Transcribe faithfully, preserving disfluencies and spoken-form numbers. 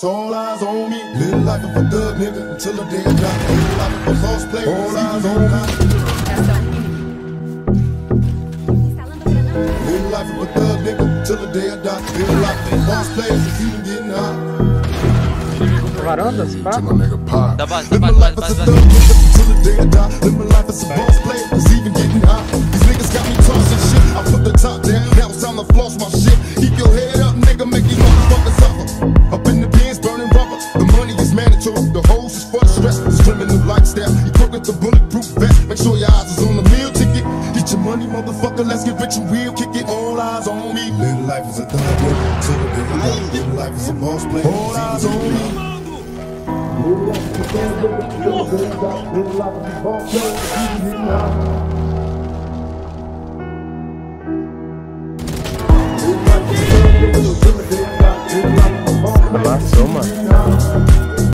It's all eyes on me. Live life of a thug nigga until the day I die. Live life of a lost player. All eyes on me. Live life of a thug nigga until the day I die. Live life of a lost player. It's even getting hot. Varanda, pá. Da base, da Live my base, life base, as a base. thug nigga until the day I die. Live my life as a boss player. It's even getting hot. These niggas got me tossing shit. I put the top down. Now it's time to floss my shit. Keep your head up, nigga. Make these motherfuckers suffer. Up in the bins, burning rubber. The money is mandatory. The hose is for the stress. It's criminal lifestyle. Equipped with the bulletproof vest. Make sure your eyes is on the meal ticket. Get your money, motherfucker. Let's get rich and real. Kick it. All eyes on me. Live life as a thug nigga until the day I die. Live life as a boss player. All eyes on me. Live life as a thug nigga until the day I die. Live life as a boss player. It's even getting hot. Passou, mano.